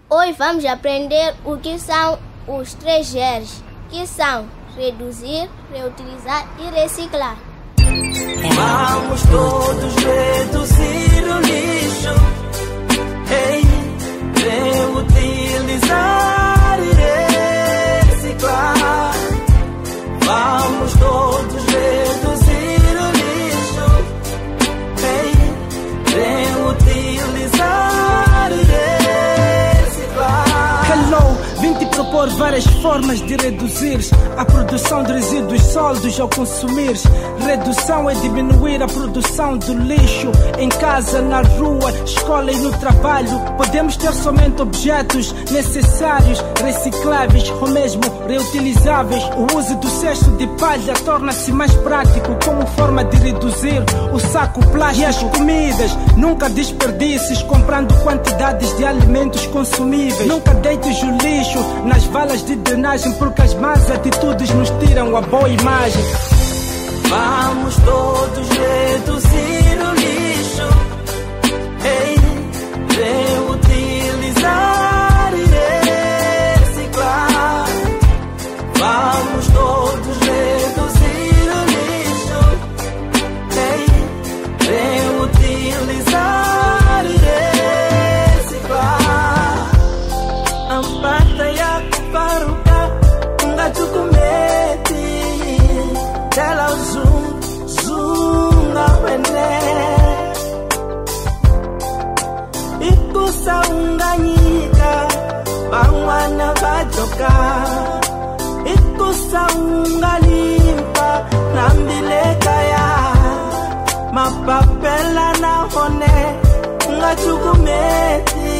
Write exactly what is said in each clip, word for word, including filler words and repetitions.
Hoje vamos aprender o que são os três R's, que são reduzir, reutilizar e reciclar. Vamos todos reduzir o lixo, ei, reutilizar e reciclar. Vamos todos reduzir o lixo, ei, reutilizar e reciclar. Hello, vim-te propor várias formas de reduzir a produção de resíduos sólidos ao consumir. Redução é diminuir a produção do lixo em casa, na rua, escola e no trabalho. Podemos ter somente objetos necessários, recicláveis ou mesmo reutilizáveis. O uso do cesto de palha torna-se mais prático como forma de reduzir o saco plástico. E as comidas, nunca desperdices comprando quantidades de alimentos consumíveis. Nunca deites o lixo nas valas de drenagem, porque as más atitudes nos tiram a boa imagem. Vamos todos reduzir o lixo, ei, reutilizar e reciclar. Vamos todos reduzir o lixo, ei, reutilizar e reciclar. Ampata ya kuparuka, ungachu kumeti, tela zoom, zoom awene. Ikusa unganyika, bangwana bajoka. Ikusa ungalimpa, nambileka ya. Mapapela na hone, ungachu kumeti.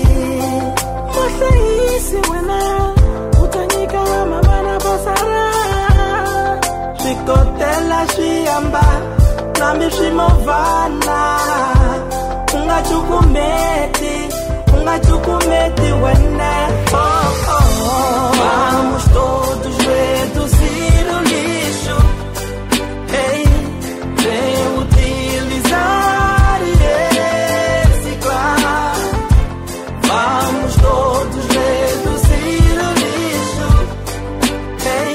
Isi wena, utanyika mama na basara. Shikotela shiamba, nami shimovana. Ungachukumeti, ungachukumeti wena. Oh, oh, oh. Vamos todos reduzir o lixo, ei, reutilizar e reciclar. Vamos todos reduzir o lixo, ei,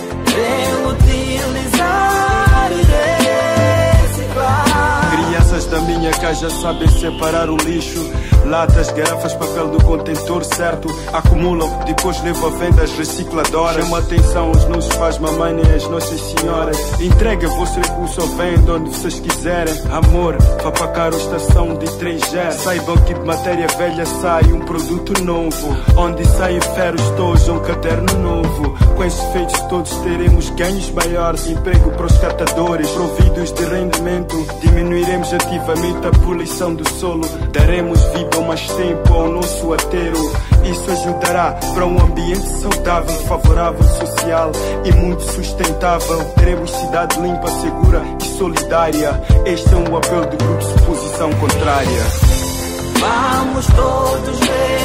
reutilizar e reciclar. Crianças da minha casa sabem separar o lixo. Latas, garrafas, papel do contentor certo. Acumulam, depois levam a vendas recicladoras. Chama atenção aos nossos pais, mamãe e as nossas senhoras. Entrega vosso recurso, vende onde vocês quiserem. Amor, vá para cá a estação de três G. Saibam que de matéria velha sai um produto novo. Onde saem ferros todos, um caderno novo. Com esses feitos todos teremos ganhos maiores. Emprego para os catadores, providos de rendimento. Diminuiremos ativamente a poluição do solo. Daremos vida mais tempo ao nosso aterro. Isso ajudará para um ambiente saudável, favorável, social e muito sustentável. Teremos cidade limpa, segura e solidária. Este é um apelo do grupo de posição contrária. Vamos todos ver